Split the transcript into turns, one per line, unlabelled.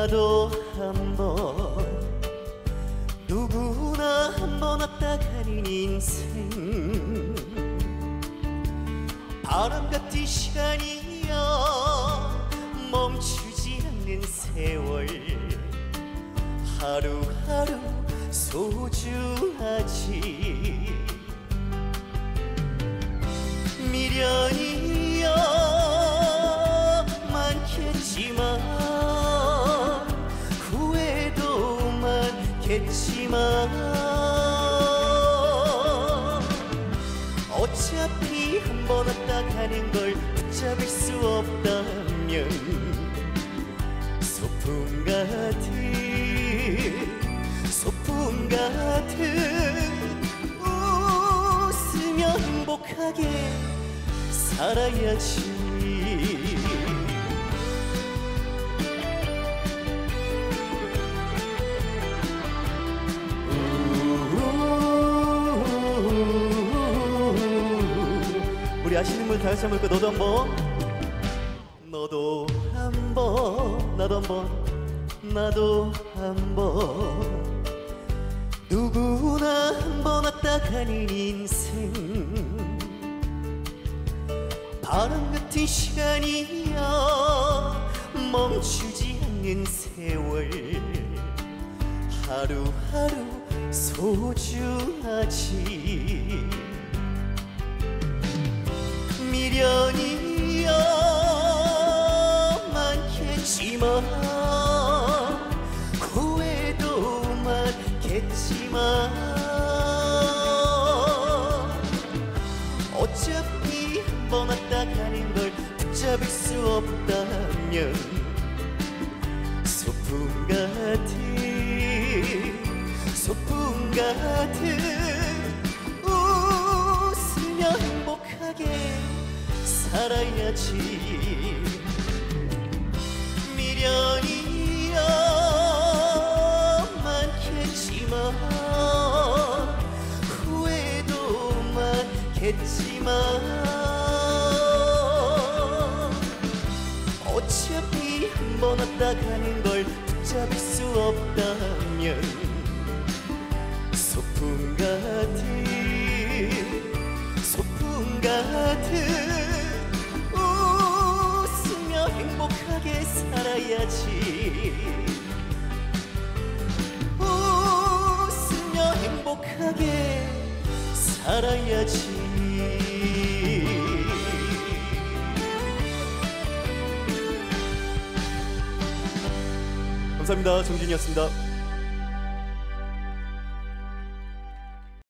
나도 한번 누구나 한번 왔다 가는 인생 바람 같은 시간이여 멈추지 않는 세월 하루하루 소중하지 미련이여 많겠지만 후회도 많겠지만 어차피 한 번 왔다 가는 걸 붙잡을 수 없다면 소풍 가듯 웃으며 행복하게 살아야지. 우리 아시는 분 다 같이 한번 볼까? 너도 한번 나도 한번 누구나 한번 왔다 가는 인생 바람 같은 시간이야 멈추지 않는 세월 하루하루 소중하지 미련이여 많겠지만 후회도 많겠지만 어차피 한 번 왔다 가는 걸 붙잡을 수 없다면 소풍 가듯 웃으며 행복하게 살아야지 미련이여 많겠지만 후회도 많겠지만 어차피 한 번 왔다 가는 걸 붙잡을 수 없다면 소풍 가듯 웃으며 행복하게 살아야지 웃으며 행복하게 살아야지. 감사합니다. 정진이었습니다.